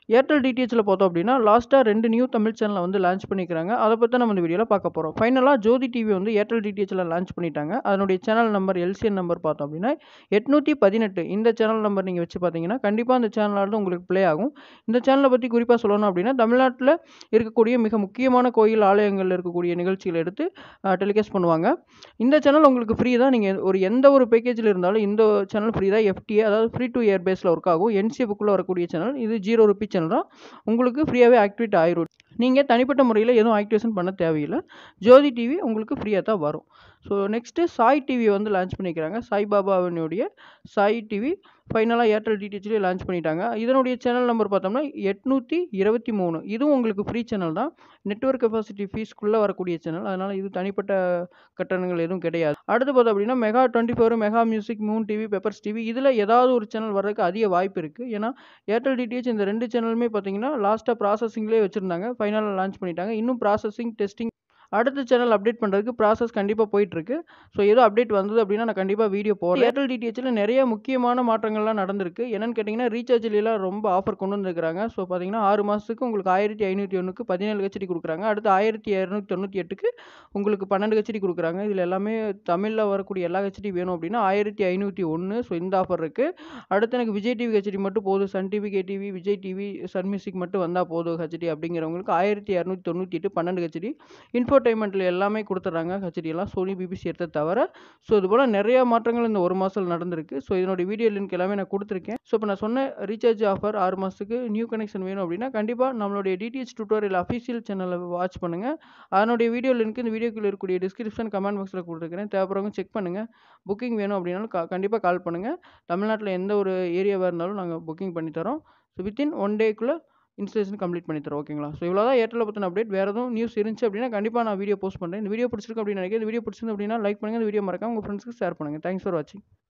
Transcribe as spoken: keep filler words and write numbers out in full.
Airtel டிடிஹெச்ல பார்த்தோம் அப்படின்னா லாஸ்ட்டாக ரெண்டு நியூ தமிழ் சேனலை வந்து லான்ச் பண்ணிக்கிறாங்க. அதை பற்றி நம்ம இந்த வீடியோவில் பார்க்க போகிறோம். ஃபைனலாக ஜோதி டிவி வந்து ஏர்டெல் டிடிஹெச்ல லான்ச் பண்ணிட்டாங்க. அதனுடைய சேனல் நம்பர் எல்சிஎன் நம்பர் பார்த்தோம் அப்படின்னா எட்நூற்றி பதினெட்டு. இந்த சேனல் நம்பர் நீங்கள் வச்சு பார்த்தீங்கன்னா கண்டிப்பாக அந்த சேனலானது உங்களுக்கு ப்ளே ஆகும். இந்த சேனலை பற்றி குறிப்பாக சொல்லணும் அப்படின்னா தமிழ்நாட்டில் இருக்கக்கூடிய மிக முக்கியமான கோயில் ஆலயங்களில் இருக்கக்கூடிய நிகழ்ச்சிகளை எடுத்து டெலிகாஸ்ட் பண்ணுவாங்க. இந்த சேனல் உங்களுக்கு ஃப்ரீ தான். நீங்கள் ஒரு எந்த ஒரு பேக்கேஜில் இருந்தாலும் இந்த சேனல் ஃப்ரீ தான். எஃப்டிஏ அதாவது ஃப்ரீ டு ஏர் பேஸில் ஒர்க் ஆகும். என்சிஎஃப்குள்ளே வரக்கூடிய சேனல் இது ஜீரோ ருபி சேனல் தான். உங்களுக்கு ஃப்ரீயாகவே ஆக்டிவேட் ஆயிரும். நீங்கள் தனிப்பட்ட முறையில் எதுவும் ஆக்டிவேஷன் பண்ண தேவையில்லை. ஜோதி டிவி உங்களுக்கு ஃப்ரீயாக தான் வரும். ஸோ நெக்ஸ்ட்டு சாய் டிவி வந்து லான்ச் பண்ணிக்கிறாங்க. சாய்பாபாவினுடைய சாய் டிவி ஃபைனலாக ஏர்டெல் டிடிஹெச்லேயே லான்ச் பண்ணிட்டாங்க. இதனுடைய சேனல் நம்பர் பார்த்தோம்னா எட்நூற்றி இருபத்தி மூணு. இதுவும் உங்களுக்கு ஃப்ரீ சேனல் தான். நெட்வொர்க் கெப்பாசிட்டி ஃபீஸ்க்குள்ளே வரக்கூடிய சேனல். அதனால் இது தனிப்பட்ட கட்டணங்கள் எதுவும் கிடையாது. அடுத்து பார்த்தோம் அப்படின்னா Mega twenty four, Mega music, Moon TV, Peppers TV இதில் ஏதாவது ஒரு சேனல் வர்றதுக்கு அதிக வாய்ப்பு இருக்குது. ஏன்னா ஏர்டெல் டிடிஹெச் இந்த ரெண்டு சேனலுமே பார்த்தீங்கன்னா லாஸ்ட்டாக ப்ராசஸிங்லேயே வச்சுருந்தாங்க. ஃபைனலாக லான்ச் பண்ணிட்டாங்க. இன்னும் ப்ராசஸிங் டெஸ்டிங் அடுத்த சேனல் அப்டேட் பண்ணுறதுக்கு ப்ராசஸ் கண்டிப்பாக போயிட்டுருக்கு. ஸோ ஏதோ அப்டேட் வந்தது அப்படின்னா நான் கண்டிப்பாக வீடியோ போடுறேன். ஏர்டெல் டிடிஹெச்சில் நிறைய முக்கியமான மாற்றங்கள்லாம் நடந்திருக்கு. என்னென்னு கேட்டிங்கன்னா ரீசார்ஜ்லாம் ரொம்ப ஆஃபர் கொண்டு வந்துருக்காங்க. ஸோ பார்த்தீங்கன்னா ஆறு மாதத்துக்கு உங்களுக்கு ஆயிரத்தி ஐநூற்றி ஒன்றுக்கு பதினேழு ஹெச்டி கொடுக்குறாங்க. அடுத்து ஆயிரத்தி இரநூத்தி தொண்ணூற்றி எட்டுக்கு உங்களுக்கு பன்னெண்டு ஹெச்டி கொடுக்குறாங்க. இதில் எல்லாமே தமிழில் வரக்கூடிய எல்லா ஹெச்டி வேணும் அப்படின்னா ஆயிரத்தி ஐநூற்றி ஒன்று. ஸோ இந்த ஆஃபர் இருக்குது. அடுத்து எனக்கு விஜய் டிவி ஹெச்டி மட்டும் போதும், Sun TV, K TV, Vijay TV, Sun music மட்டும் வந்தால் போதும் ஹெச்டி அப்படிங்கிறவங்களுக்கு ஆயிரத்தி இரநூத்தி தொண்ணூற்றி எட்டு பன்னெண்டு ஹெச்டி. இன்ஃபோடைன்மெண்ட்டில் எல்லாமே கொடுத்துட்றாங்க ஹெச்டியெல்லாம், சோனி பிபிசி எடுத்தது தவிர. ஸோ இது போல் நிறைய மாற்றங்கள் இந்த ஒரு மாதம் நடந்திருக்கு. ஸோ இதனுடைய வீடியோ லிங்க் எல்லாமே நான் கொடுத்துருக்கேன். ஸோ இப்போ நான் சொன்ன ரீசார்ஜ் ஆஃபர் ஆறு மாதத்துக்கு நியூ கனெக்ஷன் வேணும் அப்படின்னா கண்டிப்பாக நம்மளுடைய டிடிஹெச் டியூட்டோரியல் அஃபீஷியல் சேனலை வாட்ச் பண்ணுங்கள். அதனுடைய வீடியோ லிங்க் இந்த வீடியோக்குள்ள இருக்கக்கூடிய டிஸ்கிரிப்ஷன் கமெண்ட் பாக்ஸில் கொடுத்துருக்கிறேன். தேவைப்படுறவங்க செக் பண்ணுங்கள். புக்கிங் வேணும் அப்படின்னாலும் க கண்டிப்பாக கால் பண்ணுங்கள். தமிழ்நாட்டில் எந்த ஒரு ஏரியாவாக இருந்தாலும் நாங்கள் புக்கிங் பண்ணித்தரோம். ஸோ வித்தின் ஒன் டேக்குள்ளே இன்ஸ்டலேஷன் கம்ப்ளீட் பண்ணி தரோம். ஓகேங்களா? ஸோ இவ்வளோ தான் ஏர்டெல் பற்றின அப்டேட். வேறு எதுவும் நியூஸ் இருந்துச்சு அப்படின்னா கண்டிப்பாக நான் வீடியோ போஸ்ட் பண்ணுறேன். இந்த வீடியோ பிடிச்சிருக்கு அப்படின்னு நினைக்கிறேன். இந்த வீடியோ பிடிச்சிருந்து அப்படின்னா லைக் பண்ணுங்கள். இந்த வீடியோ மறக்காம உங்கள் ஃப்ரெண்ட்ஸ்க்கு ஷேர் பண்ணுங்கள். தேங்க்ஸ் ஃபார் வாட்சிங்.